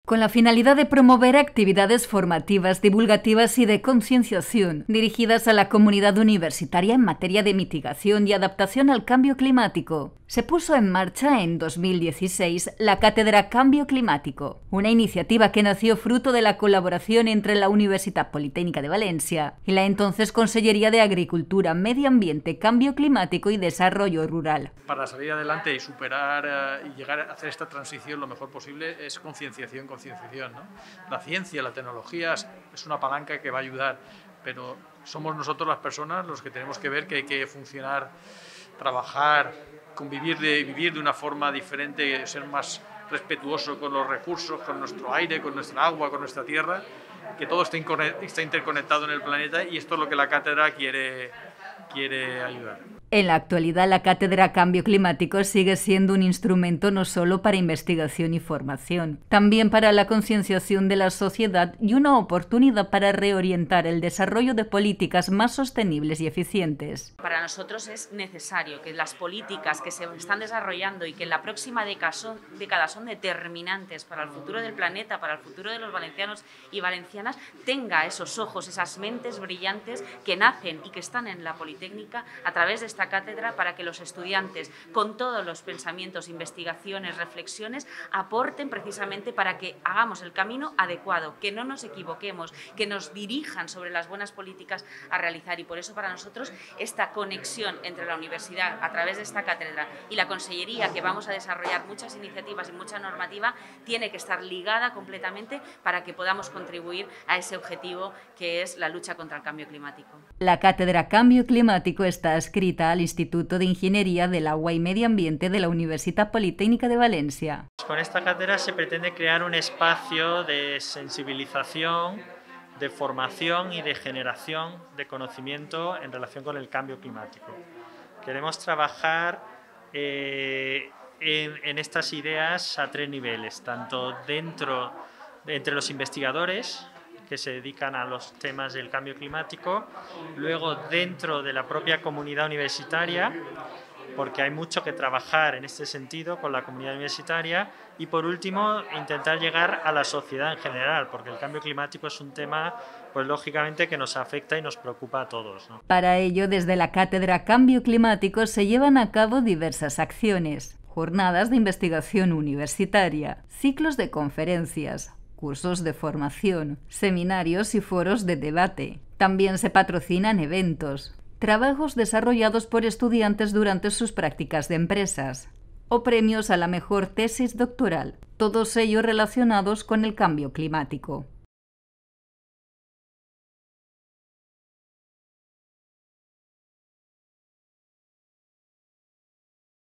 Con la finalidad de promover actividades formativas, divulgativas y de concienciación dirigidas a la comunidad universitaria en materia de mitigación y adaptación al cambio climático, se puso en marcha en 2016 la Cátedra Cambio Climático, una iniciativa que nació fruto de la colaboración entre la Universitat Politécnica de Valencia y la entonces Consellería de Agricultura, Medio Ambiente, Cambio Climático y Desarrollo Rural. Para salir adelante y superar y llegar a hacer esta transición lo mejor posible es concienciación, ¿no? La ciencia, la tecnología es una palanca que va a ayudar, pero somos nosotros las personas los que tenemos que ver que hay que funcionar, trabajar, convivir, vivir de una forma diferente, ser más respetuoso con los recursos, con nuestro aire, con nuestra agua, con nuestra tierra, que todo está interconectado en el planeta, y esto es lo que la cátedra quiere ayudar. En la actualidad, la Cátedra Cambio Climático sigue siendo un instrumento no solo para investigación y formación, también para la concienciación de la sociedad y una oportunidad para reorientar el desarrollo de políticas más sostenibles y eficientes. Para nosotros es necesario que las políticas que se están desarrollando y que en la próxima década son determinantes para el futuro del planeta, para el futuro de los valencianos y valencianas, tenga esos ojos, esas mentes brillantes que nacen y que están en la Politécnica a través de esta cátedra, para que los estudiantes, con todos los pensamientos, investigaciones, reflexiones, aporten precisamente para que hagamos el camino adecuado, que no nos equivoquemos, que nos dirijan sobre las buenas políticas a realizar. Y por eso para nosotros esta conexión entre la universidad a través de esta cátedra y la consellería, que vamos a desarrollar muchas iniciativas y mucha normativa, tiene que estar ligada completamente para que podamos contribuir a ese objetivo que es la lucha contra el cambio climático. La Cátedra Cambio Climático está adscrita al Instituto de Ingeniería del Agua y Medio Ambiente de la Universitat Politécnica de Valencia. Con esta cátedra se pretende crear un espacio de sensibilización, de formación y de generación de conocimiento en relación con el cambio climático. Queremos trabajar en estas ideas a tres niveles, tanto entre los investigadores que se dedican a los temas del cambio climático, luego dentro de la propia comunidad universitaria, porque hay mucho que trabajar en este sentido con la comunidad universitaria, y por último intentar llegar a la sociedad en general, porque el cambio climático es un tema, pues lógicamente, que nos afecta y nos preocupa a todos, ¿no? Para ello, desde la Cátedra Cambio Climático se llevan a cabo diversas acciones: jornadas de investigación universitaria, ciclos de conferencias, cursos de formación, seminarios y foros de debate. También se patrocinan eventos, trabajos desarrollados por estudiantes durante sus prácticas de empresas o premios a la mejor tesis doctoral, todos ellos relacionados con el cambio climático.